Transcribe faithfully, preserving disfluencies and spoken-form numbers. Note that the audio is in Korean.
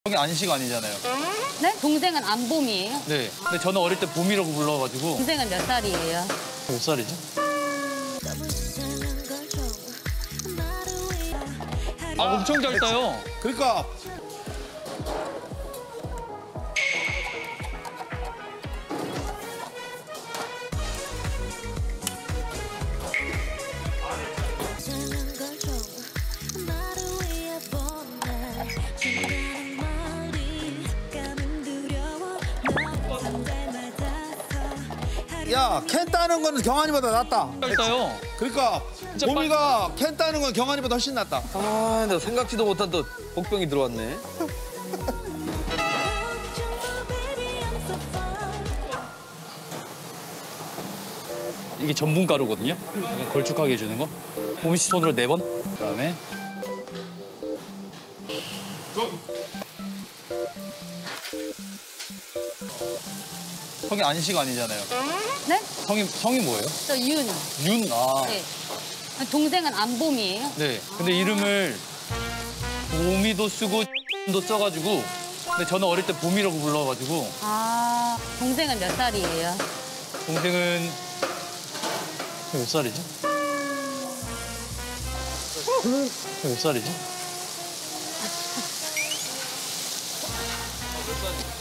형이 안식 아니잖아요. 네? 동생은 안봄이에요. 네. 근데 저는 어릴 때 봄이라고 불러가지고. 동생은 몇 살이에요? 몇 살이죠? 아, 엄청 잘 따요. 그러니까 야, 캔 따는 거는 경환이보다 낫다. 잘 따요. 그러니까 봄이가 캔 따는 건 경환이보다 훨씬 낫다. 아, 나 생각지도 못한 또 복병이 들어왔네. 이게 전분 가루거든요. 약간 걸쭉하게 해주는 거. 봄이 씨 손으로 네 번. 그다음에 형이 안식 아니잖아요. 네? 성이 성이 뭐예요? 저 윤. 윤. 아. 네. 동생은 안봄이에요. 네. 근데 이름을 봄이도 쓰고 도 써가지고. 근데 저는 어릴 때 봄이라고 불러가지고. 아, 동생은 몇 살이에요? 동생은 몇 살이죠? 몇 살이죠?